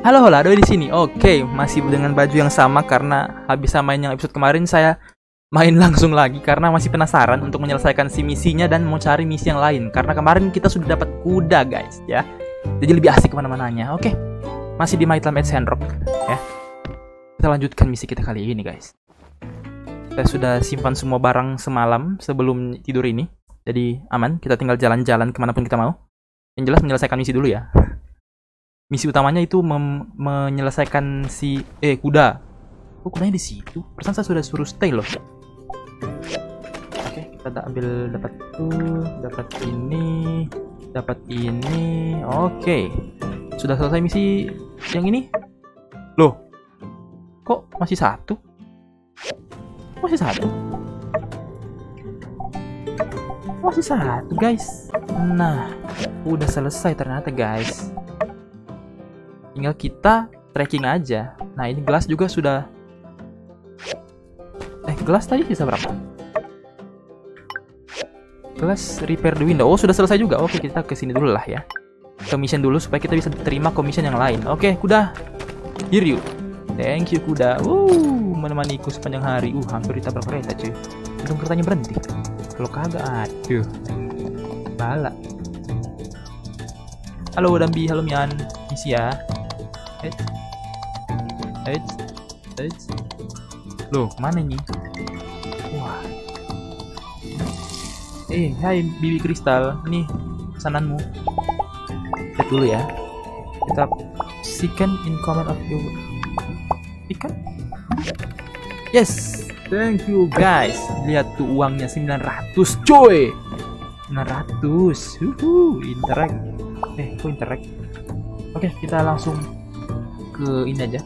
Halo Holado di sini. Oke, masih dengan baju yang sama karena habis main yang episode kemarin saya main langsung lagi karena masih penasaran untuk menyelesaikan si misinya dan mau cari misi yang lain. Karena kemarin kita sudah dapat kuda guys, ya. Jadi lebih asik kemana-mananya. Oke, masih di My Time at Sandrock, ya. Kita lanjutkan misi kita kali ini guys. Kita sudah simpan semua barang semalam sebelum tidur ini, jadi aman. Kita tinggal jalan-jalan kemanapun kita mau. Yang jelas menyelesaikan misi dulu ya. Misi utamanya itu menyelesaikan si kuda. Oh, kudanya di situ. Perasaan saya sudah suruh stay loh. Oke, kita dapat tuh, dapat ini, dapat ini. Oke. Sudah selesai misi yang ini. Loh. Kok masih satu? Masih satu. Masih satu, guys. Nah, udah selesai ternyata, guys. Tinggal kita tracking aja. Nah, ini gelas juga sudah. Gelas tadi bisa berapa? Gelas repair the window. Oh, sudah selesai juga. Oke, kita ke sini dulu lah ya. Commission dulu supaya kita bisa terima commission yang lain. Oke, kuda. Here you. Thank you, kuda. Menemaniku sepanjang hari. Hampir ditabrak kereta, cuy. Untung keretanya berhenti. Kalau kagak, aduh. Bala. Halo, Dambi. Halo, Mian. Misi ya. Loh, mana ini? Wah. Hai Bibi Kristal, nih pesananmu. Lihat dulu ya. Kita second in command of you. Ikan? Yes, thank you guys. Lihat tuh uangnya 900, coy. 900. Interact. Kok interact? Oke, kita langsung ke ini aja.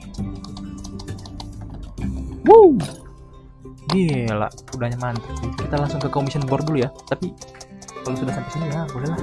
Gila, udahnya mantap. Kita langsung ke commission board dulu ya. Tapi kalau sudah sampai sini ya boleh lah.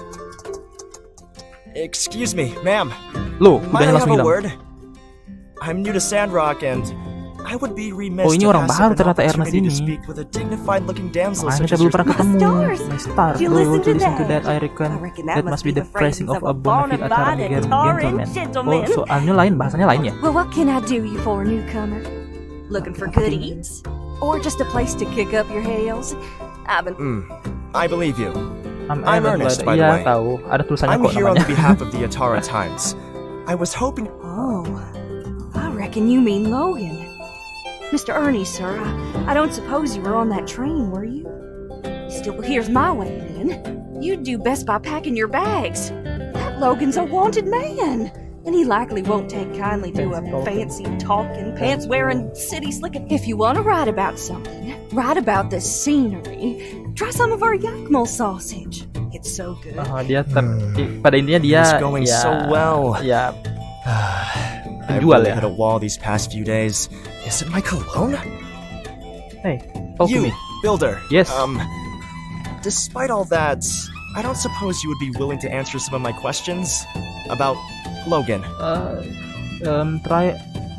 Excuse me, ma'am. Loh, udahnya langsung hilang. I'm new to Sandrock and I would be remiss ini orang baru ternyata Ernest ini. Makanya kita belum pernah ketemu. My star, do you listen to that? I reckon that must be the phrasing of a bona fide Academy gentleman. Oh, soalnya lain, bahasanya lain ya. Well, what can I do you for, newcomer? Looking for good eats? Or just a place to kick up your heels? I believe you. I'm Ernest, by the way. Tahu. Ada tulisannya I'm kok here on namanya. behalf of the Atara Times. I was hoping. Oh, I reckon you mean Logan. Mr. Ernie, sir, I don't suppose you were on that train, were you? Still, here's my way in. You'd do best by packing your bags. That Logan's a wanted man, and he likely won't take kindly to a fancy talking, pants-wearing, city-slicking. If you want to write about something, write about the scenery. Try some of our Yakmal sausage. It's so good. Pada intinya dia It's going so well. Ya. I've really hit a wall these past few days. Is it my cologne? Hey, talk to me. Builder. Yes. Despite all that, I don't suppose you would be willing to answer some of my questions about Logan. Try.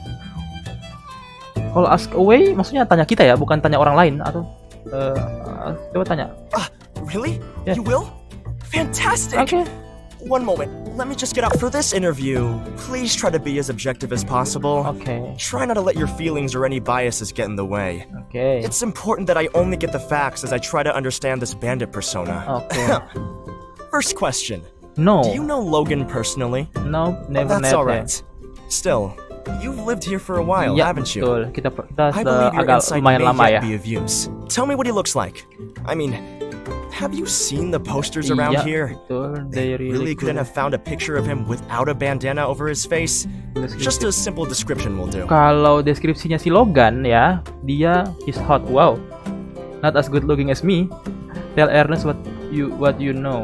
Kalau ask away, maksudnya tanya kita ya, bukan tanya orang lain atau coba tanya. Really? Yeah. You will? Fantastic. Okay. One moment. Let me just get out. For this interview, please try to be as objective as possible. Okay. Try not to let your feelings or any biases get in the way. Okay. It's important that I only get the facts as I try to understand this bandit persona. Okay. First question. No. Do you know Logan personally? No, never. That's alright. Still, you've lived here for a while, haven't you? Betul. Kita I believe your agak insight lumayan may lama ya. yet be of use. Tell me what he looks like. I mean, have you seen the posters around here? Betul. They Really couldn't have found a picture of him without a bandana over his face? Just a simple description will do. Kalau deskripsinya si Logan ya, dia is hot. Wow. Not as good looking as me. Tell Ernest what you know.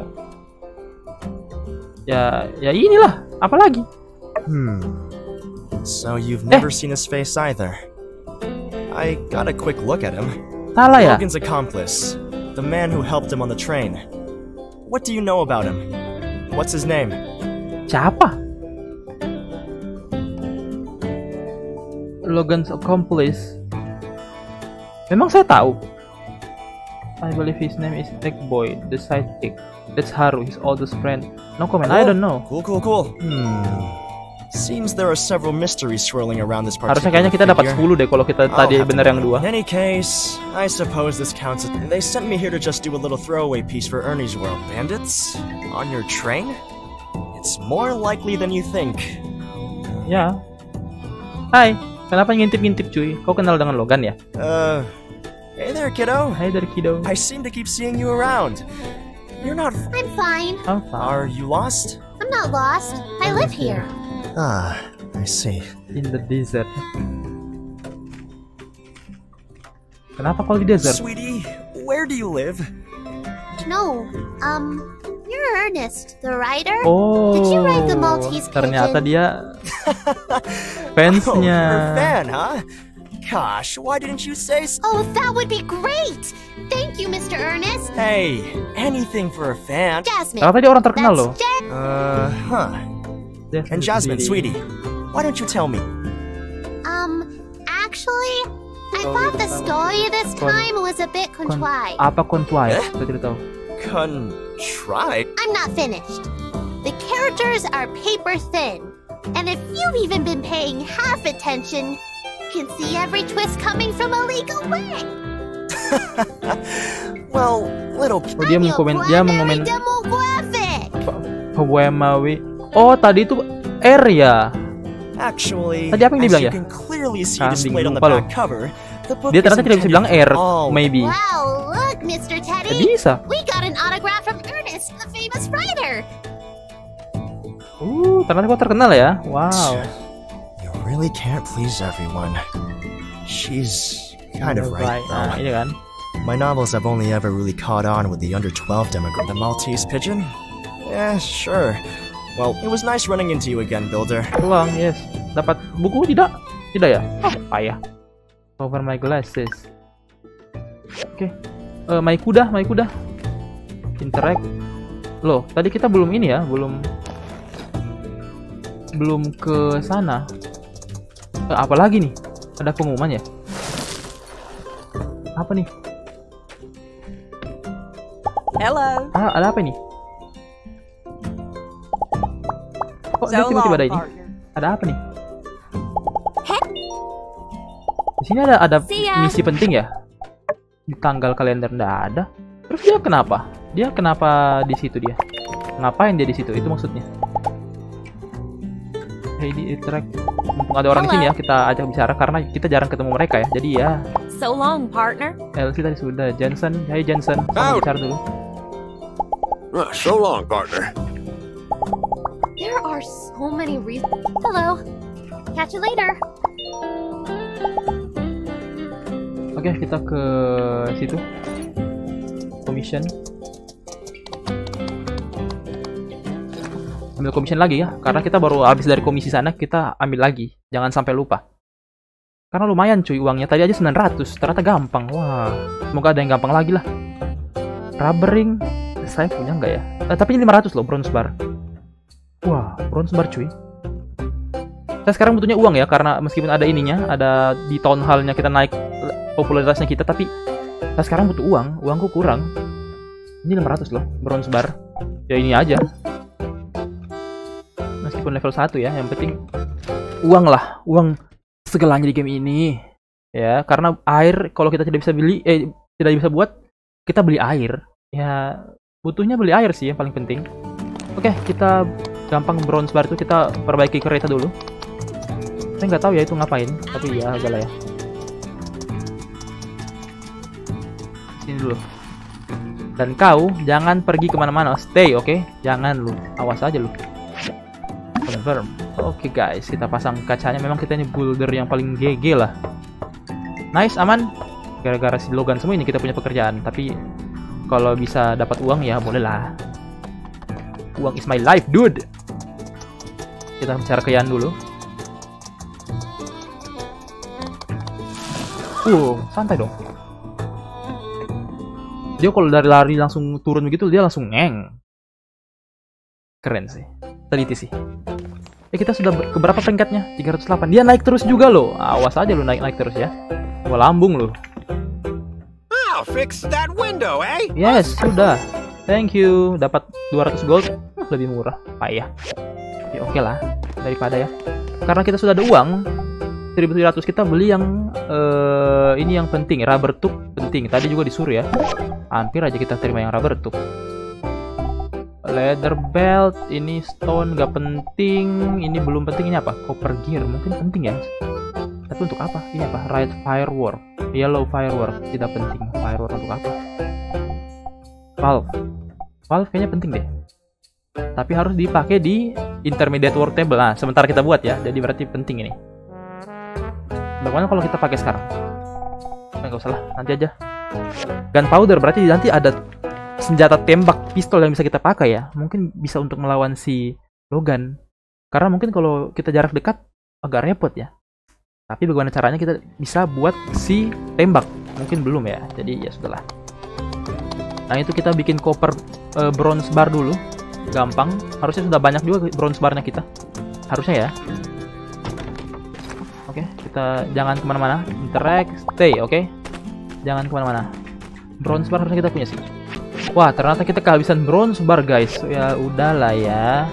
Ya inilah. Apalagi? So you've never seen his face either. I got a quick look at him. Salah ya? Logan's accomplice, the man who helped him on the train. What do you know about him? What's his name? Siapa? Logan's accomplice. Memang saya tahu. I believe his name is Eggboy, the sidekick. That's Haru, his oldest friend. No comment, I don't know. Cool. Seems there are several mysteries swirling around this Harusnya particular kayaknya kita dapat figure. 10 deh kalau kita I'll tadi have to bener yang look. 2. In any case, I suppose this counts. They sent me here to just do a little throwaway piece for Ernie's World. Bandits? On your train? It's more likely than you think. Ya. Hai, kenapa ngintip-ngintip cuy? Kau kenal dengan Logan ya? Hey there, kiddo. Hai dari Kido. I seem to keep seeing you around. You're not... I'm fine. Apa? Are you lost? I'm not lost. I live here. Ah, I see. In the desert. Kenapa kau di desert? Sweetie, where do you live? No, you're Ernest, the writer? Oh, Did you write the Maltese ternyata pigeon? dia Oh, fansnya. you're a fan, huh? Gosh, why didn't you say so? Oh, that would be great! Thank you, Mr. Ernest. Hey, anything for a fan. Jasmine. Ternyata dia orang terkenal loh. Huh. And Jasmine, sweetie, why don't you tell me? Actually, I thought the story this time was a bit contrived. Apa kontuai? Saya tidak tahu. Contrived? I'm not finished. The characters are paper thin, and if you've even been paying half attention, you can see every twist coming from a legal way. Well, little... Oh, dia mengkomen, dia mengomen demographic. Poemawi. Oh, tadi itu R ya. Actually, Tadi apa yang as dibilang you ya? can clearly see Kambing, displayed on the lupa loh. back cover, the book Dia is ternyata tidak bisa intended bilang R, for all. maybe. Wow, look, Mr. Teddy. Bisa. We got an autograph from Ernest, the famous writer. Ternyata kau terkenal ya. Wow. You really can't please everyone. She's kind of right, Nah, though. ini kan. My novels have only ever really caught on with the under 12 demographic. The Maltese pigeon? Yeah, sure. Well, it was nice running into you again, Builder. Peluang, yes. Dapat buku tidak? Tidak ya? Payah. Over my glasses. Oke. My kuda. Interact. Loh, tadi kita belum ini ya, belum ke sana. Apa lagi nih? Ada pengumuman ya? Apa nih? Hello. Ada apa nih? Kok dia So tiba-tiba long, ada ini? partner. Ada apa nih? Di sini ada See ya. misi penting ya? Di tanggal kalender nggak ada. Terus dia kenapa? Dia kenapa di situ dia? Ngapain dia di situ? Itu maksudnya. Heidi interact. Mumpung ada orang di sini ya, kita ajak bicara karena kita jarang ketemu mereka ya. Jadi ya, So long, partner. Elsie tadi sudah. Jensen, hai Jensen, sama bicara dulu. So long, partner. There are so many reasons. Hello. Catch you later. Oke, kita ke situ. Commission. Ambil commission lagi ya, karena kita baru habis dari komisi sana, kita ambil lagi. Jangan sampai lupa. Karena lumayan cuy uangnya, tadi aja 900, ternyata gampang. Wah, semoga ada yang gampang lagi lah. Rubbering, saya punya nggak ya? Tapi ini 500 loh, bronze bar. Wah, bronze bar cuy. Saya sekarang butuhnya uang ya, karena meskipun ada ininya, ada di town hall-nya kita naik popularitasnya kita, tapi saya sekarang butuh uang, uangku kurang. Ini 500 loh, bronze bar. Ya ini aja. Meskipun level 1 ya, yang penting uang lah, uang segalanya di game ini. Ya, karena air kalau kita tidak bisa beli, tidak bisa buat, kita beli air. Ya, butuhnya beli air sih yang paling penting. Oke, kita gampang bronze bar itu kita perbaiki kereta dulu. Saya nggak tahu ya itu ngapain, tapi ya agak lah ya. Sini dulu. Dan kau jangan pergi kemana-mana, stay, oke? Jangan lu, awas aja lu. Confirm. Oke guys, kita pasang kacanya. Memang kita ini builder yang paling GG lah. Nice, aman. Gara-gara si Logan semua ini kita punya pekerjaan. Tapi kalau bisa dapat uang ya boleh lah. Uang is my life, dude. Kita bicara ke Yan dulu. Santai dong. Dia kalau dari lari langsung turun begitu, dia langsung ngeng. Keren sih. Teliti sih. Kita sudah ke berapa peringkatnya? 308. Dia naik terus juga loh. Awas aja lu naik terus ya. Gua lambung lu. I'll fix that window, eh? Yes, sudah. Thank you. Dapat 200 gold. Lebih murah. Payah. Ya oke lah. daripada ya. Karena kita sudah ada uang 1.700, kita beli yang ini yang penting, rubber tube penting. Tadi juga disuruh ya. Hampir aja kita terima yang rubber tube. Leather belt, ini stone gak penting, ini belum penting. Ini apa? Copper gear, mungkin penting ya. Tapi untuk apa? Ini apa? Red firework, yellow firework, tidak penting. Firework untuk apa? Valve kayaknya penting deh. Tapi harus dipakai di intermediate work table. Nah, sementara kita buat ya. Jadi berarti penting ini. Bagaimana kalau kita pakai sekarang? Nggak usah lah, nanti aja. Gunpowder berarti nanti ada senjata tembak pistol yang bisa kita pakai ya. Mungkin bisa untuk melawan si Logan. Karena mungkin kalau kita jarak dekat agak repot ya. Tapi bagaimana caranya kita bisa buat si tembak? Mungkin belum ya. Jadi ya sudahlah. Nah, itu kita bikin copper bronze bar dulu. Gampang. Harusnya sudah banyak juga bronze barnya kita. Harusnya ya. Oke, kita jangan kemana-mana. Interact, stay, oke? Jangan kemana-mana. Bronze bar harusnya kita punya sih. Wah, ternyata kita kehabisan bronze bar, guys. Ya udahlah ya.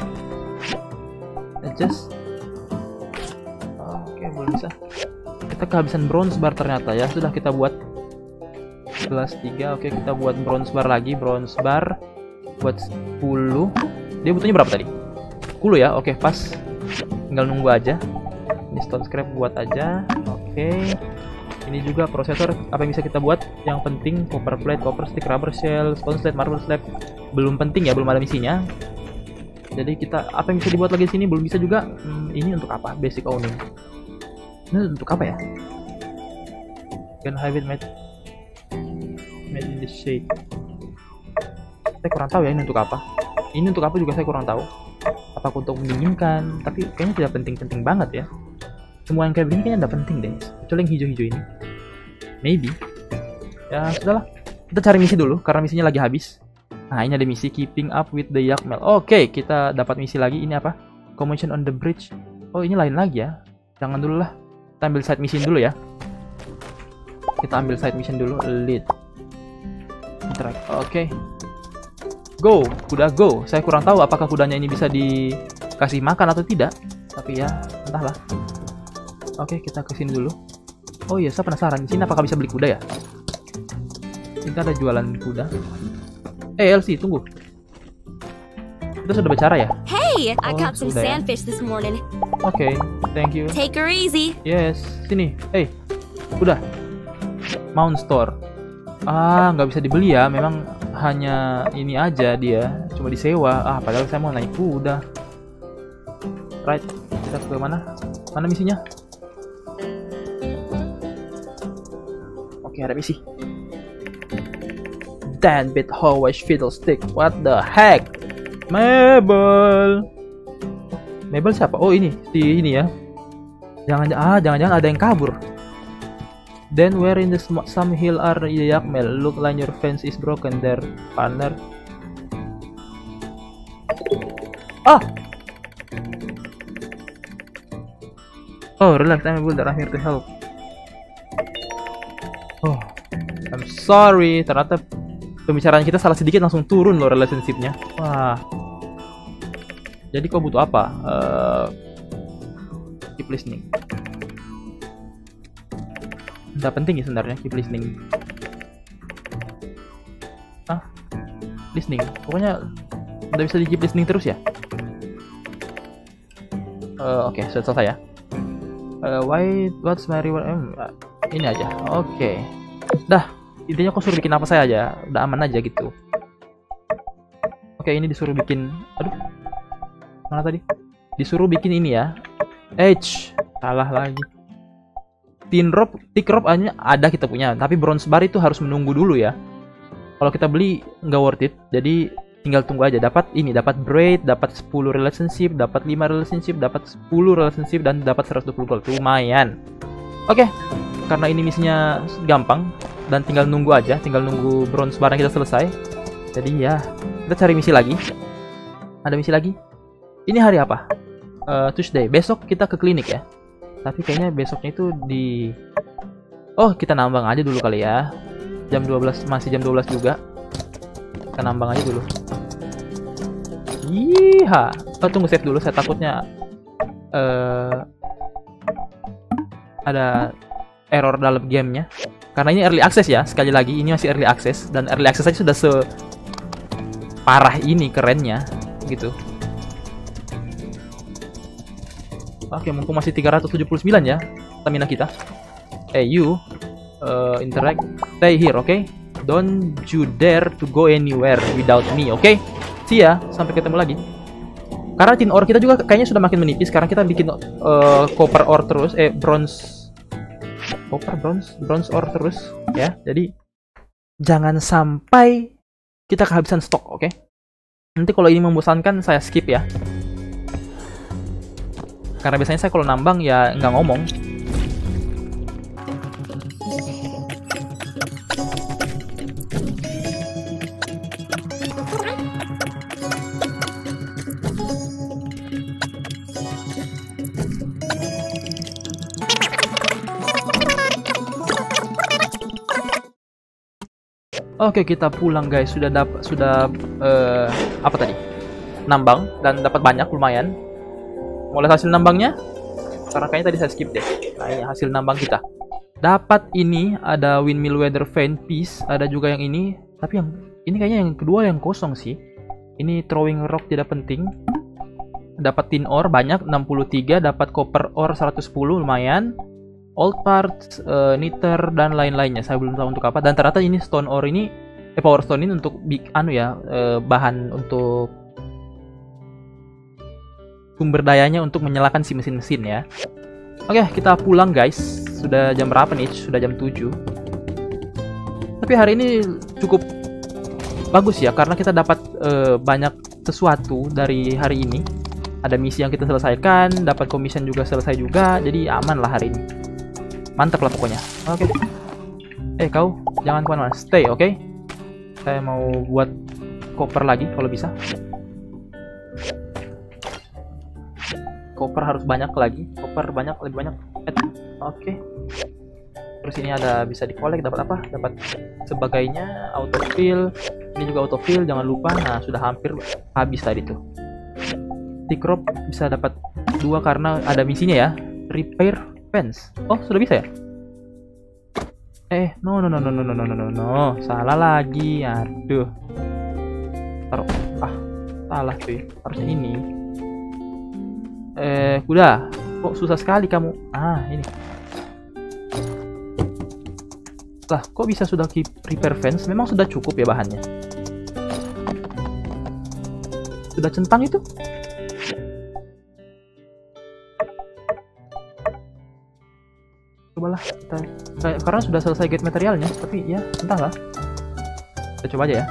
Adjust. Oke, belum bisa. Kita kehabisan bronze bar ternyata ya. Sudah kita buat kelas 3. Oke, kita buat bronze bar lagi. Bronze bar buat 10. Dia butuhnya berapa tadi? 10 ya. Oke, pas. Tinggal nunggu aja. Ini stone scrap buat aja. Oke. Ini juga prosesor, apa yang bisa kita buat? Yang penting copper plate, copper stick, rubber shell, stone slab, marble slab. Belum penting ya, belum ada misinya. Jadi kita apa yang bisa dibuat lagi di sini belum bisa juga. Ini untuk apa? Basic owning. Ini untuk apa ya? Can have it made in the shade. Saya kurang tahu ya ini untuk apa. Ini untuk apa juga saya kurang tahu. Apakah untuk mendinginkan? Tapi kayaknya tidak penting-penting banget ya. Semua yang kayak begini kayaknya tidak penting deh. Kecuali yang hijau-hijau ini. Maybe. Ya sudahlah. Kita cari misi dulu karena misinya lagi habis. Nah, ini ada misi keeping up with the Yakmel. Oke, kita dapat misi lagi. Ini apa? Commotion on the bridge. Oh, ini lain lagi ya. Jangan dulu lah. Kita ambil side mission dulu ya. Kita ambil side mission dulu. Lead. Interact. Oke. Go, kuda go. Saya kurang tahu apakah kudanya ini bisa dikasih makan atau tidak. Tapi ya, entahlah. Oke, kita kesini dulu. Oh iya, saya penasaran. Di sini apakah bisa beli kuda ya? Kita ada jualan kuda. Elsie, tunggu. Kita sudah bicara ya? Hey, I Oh, caught some sudah ya. sandfish this morning. Oke, thank you. Take her easy. Yes, sini. Udah. Mount store. Ah, nggak bisa dibeli ya. Memang hanya ini aja dia. Cuma disewa. Ah, padahal saya mau naik kuda. Right, kita ke mana? Mana misinya? Oke, ada misi. Dan bit Howard Fiddlestick. What the heck? Mabel. Mabel siapa? Oh, ini. Si ini ya. Jangan-jangan ada yang kabur. Then where in the some hill are the Yakmel? Look like your fence is broken there, partner. Ah! Oh, relax, I'm here to help. Oh, I'm sorry. Ternyata pembicaraan kita salah sedikit langsung turun loh relationship-nya. Wah. Jadi kau butuh apa? Keep listening. Tidak penting ya sebenarnya keep listening. Listening. Pokoknya udah bisa di keep listening terus ya. Oke, sudah selesai ya. What's my reward? Ini aja. Oke. Dah, intinya kau suruh bikin apa saya aja. Udah aman aja gitu. Oke, ini disuruh bikin. Aduh. Mana tadi? Disuruh bikin ini ya. Salah lagi. Thick rope ada kita punya, tapi bronze bar itu harus menunggu dulu ya. Kalau kita beli nggak worth it. Jadi tinggal tunggu aja. Dapat braid, dapat 10 relationship, dapat 5 relationship, dapat 10 relationship, dan dapat 120 gold. Lumayan. Oke. Karena ini misinya gampang dan tinggal nunggu aja, tinggal nunggu bronze bar kita selesai. Jadi ya, kita cari misi lagi. Ada misi lagi? Ini hari apa? Tuesday. Besok kita ke klinik ya. Tapi kayaknya besoknya itu di... Oh, kita nambang aja dulu kali ya. Jam 12, masih jam 12 juga. Kita nambang aja dulu. Iya. Oh, tunggu save dulu, saya takutnya ada error dalam gamenya. Karena ini early access ya, sekali lagi ini masih early access, dan early access aja sudah separah ini kerennya gitu. Oke, mumpung masih 379 ya stamina kita. You interact, stay here, okay? Don't you dare to go anywhere without me, okay? See ya, sampai ketemu lagi. Karena tin ore kita juga kayaknya sudah makin menipis. Sekarang kita bikin copper ore terus, bronze ore terus ya. Jadi jangan sampai kita kehabisan stok, oke? Nanti kalau ini membosankan saya skip ya. Karena biasanya saya kalau nambang ya nggak ngomong. Oke, kita pulang guys. Sudah apa tadi? Nambang dan dapat banyak lumayan. Mulai hasil nambangnya. Karena kayaknya tadi saya skip deh. Nah, ini hasil nambang kita. Dapat ini ada windmill weather vane piece, ada juga yang ini. Tapi yang ini kayaknya yang kedua yang kosong sih. Ini throwing rock tidak penting. Dapat tin ore banyak 63, dapat copper ore 110 lumayan. Old parts, niter dan lain-lainnya. Saya belum tahu untuk apa. Dan ternyata ini stone ore ini, power stone ini untuk bahan untuk sumber dayanya untuk menyalakan si mesin-mesin ya. Oke, kita pulang guys. Sudah jam berapa nih? Sudah jam 7. Tapi hari ini cukup bagus ya, karena kita dapat banyak sesuatu dari hari ini. Ada misi yang kita selesaikan, dapat commission juga selesai juga. Jadi aman lah hari ini. Mantap lah pokoknya. Oke. Kau jangan kemana-mana, stay, oke? Saya mau buat copper lagi kalau bisa. Copper harus banyak lagi. Copper banyak, lebih banyak. Oke. Terus ini ada bisa di-collect, dapat apa? Dapat sebagainya, autofill. Ini juga autofill, jangan lupa. Nah, sudah hampir habis tadi tuh. T-crop bisa dapat 2 karena ada misinya ya. Repair fence. Oh, sudah bisa ya? No. Salah lagi. Aduh. Taruh. Salah cuy. Harusnya ini. Udah. Kok susah sekali kamu? Ini. Lah, kok bisa sudah keep repair fence? Memang sudah cukup ya bahannya. Sudah centang itu? Cobalah kita, karena sudah selesai get materialnya, tapi ya entahlah. Kita coba aja ya.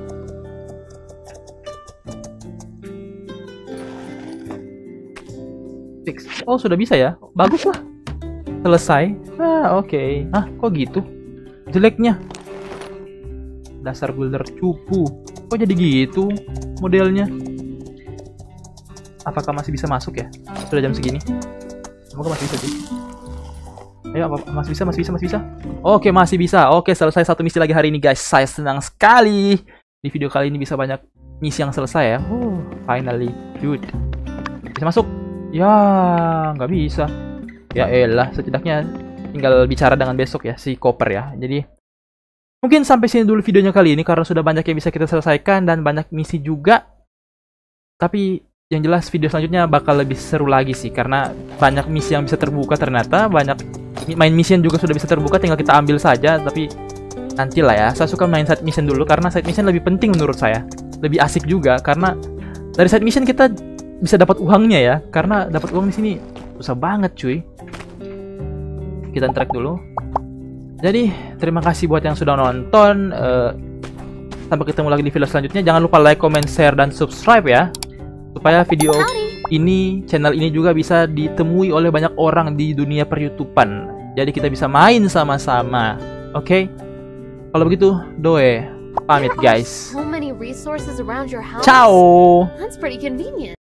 Fix. Oh, sudah bisa ya. Bagus lah. Selesai. Oke. Kok gitu? Jeleknya. Dasar builder cupu. Kok jadi gitu modelnya? Apakah masih bisa masuk ya? Sudah jam segini. Semoga masih bisa sih. Ayo, masih bisa. Oke, masih bisa. Oke, selesai satu misi lagi hari ini, guys. Saya senang sekali. Di video kali ini bisa banyak misi yang selesai ya. Finally, dude. Bisa masuk? Ya, nggak bisa. Ya elah, setidaknya tinggal bicara dengan besok ya, si Copper ya. Jadi, mungkin sampai sini dulu videonya kali ini, karena sudah banyak yang bisa kita selesaikan dan banyak misi juga. Tapi yang jelas video selanjutnya bakal lebih seru lagi sih, karena banyak misi yang bisa terbuka ternyata, banyak main mission juga sudah bisa terbuka, tinggal kita ambil saja. Tapi nantilah ya, saya suka main side mission dulu karena side mission lebih penting menurut saya, lebih asik juga, karena dari side mission kita bisa dapat uangnya ya, karena dapat uang di sini susah banget cuy. Kita track dulu. Jadi terima kasih buat yang sudah nonton. Sampai ketemu lagi di video selanjutnya. Jangan lupa like, comment, share, dan subscribe ya, supaya video ini, channel ini juga bisa ditemui oleh banyak orang di dunia per-YouTubean. Jadi kita bisa main sama-sama. Oke? Kalau begitu, Doe pamit guys. So many resources around your house. Ciao. That's pretty convenient.